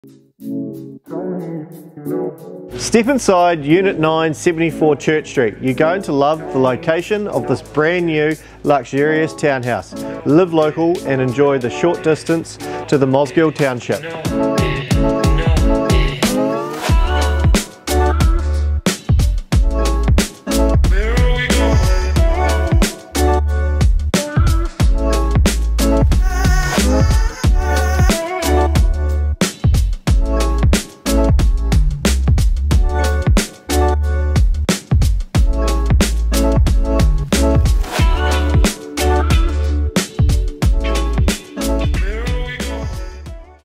Step inside Unit 9, 74 Church Street. You're going to love the location of this brand new luxurious townhouse. Live local and enjoy the short distance to the Mosgiel township.